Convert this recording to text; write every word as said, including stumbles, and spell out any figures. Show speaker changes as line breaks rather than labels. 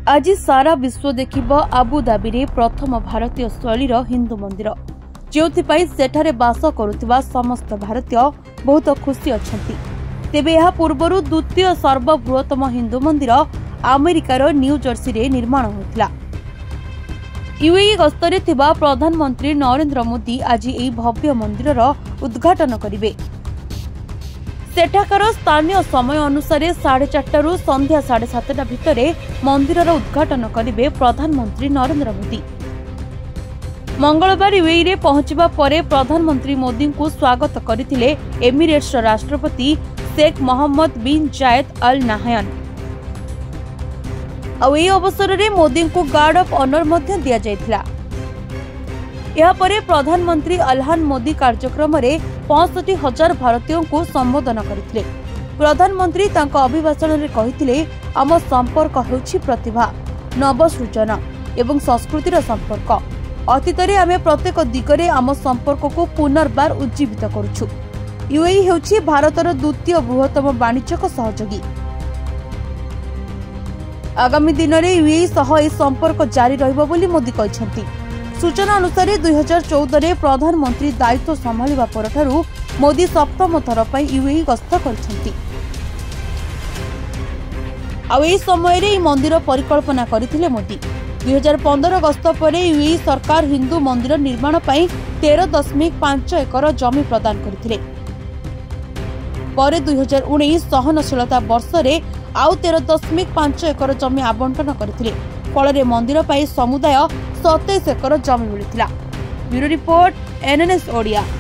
आज सारा विश्व देखिब आबुधाबी रे प्रथम भारतीय शैलीर हिंदू मंदिर जो सेठारे बास करुवा समस्त भारतीय बहुत खुशी अछंती। तेबे यह पूर्वरु द्वितीय सर्वबृहत्तम हिंदू मंदिर अमेरिकार न्यू जर्सी रे निर्माण होता। यूएई गस्तरे थिबा प्रधानमंत्री नरेंद्र मोदी आज एही भव्य मंदिरर उद्घाटन करिवे। सेठाकार स्थानीय समय अनुसार साढ़े चारटू संध्या साढ़े सातटा भितर मंदिरर उद्घाटन करिवे प्रधानमंत्री नरेंद्र मोदी। मंगलवार यूएई रे पहुंचबा परे प्रधानमंत्री मोदी को स्वागत करथिले एमिरेट्स राष्ट्रपति शेख मोहम्मद बिन जायद अल नाहयान। आ एही अवसर रे मोदी को गार्ड ऑफ ऑनर मध्य दिया जायथिला। यह परे प्रधानमंत्री अल्हान मोदी कार्यक्रम रे पैंसठ हजार भारतीयों को संबोधन करथिले। प्रधानमंत्री तांको अभिभाषण रे कहिथिले आम संपर्क हेउछि प्रतिभा, नवसृजन एवं संस्कृतिर संपर्क। अतीत रे आमे प्रत्येक दिगरे आम संपर्क को पुनर्बार उज्जीवित करूछु। यूएई हेउछि भारतर द्वितीय बृहत्तम वाणिज्यिक सहयोगी। आगामी दिन में यूएई सह ए संपर्क जारी रहिबो बोली मोदी कहिसंती। सूचना अनुसार दुई हजार चौदह रे प्रधानमंत्री दायित्व संभालिबा परठारु मोदी सप्तम थर पई यूएई गस्त करछंती। आ एही समय रे मंदिर परिकल्पना करथिले मोदी। दुई हजार पंद्रह गस्त पर यूएई सरकार हिंदू मंदिर निर्माण पई तेरह दशमिक पांच एकर जमी प्रदान करथिले। पर दुई हजार उन्नीस सहनशीलता वर्ष रे आउ तेरह दशमिक पांच एकर जमी आवंटन करथिले। फल मंदिर पाई समुदाय सतैश एकर जमी मिलिथिला। Bureau report NNS Odia.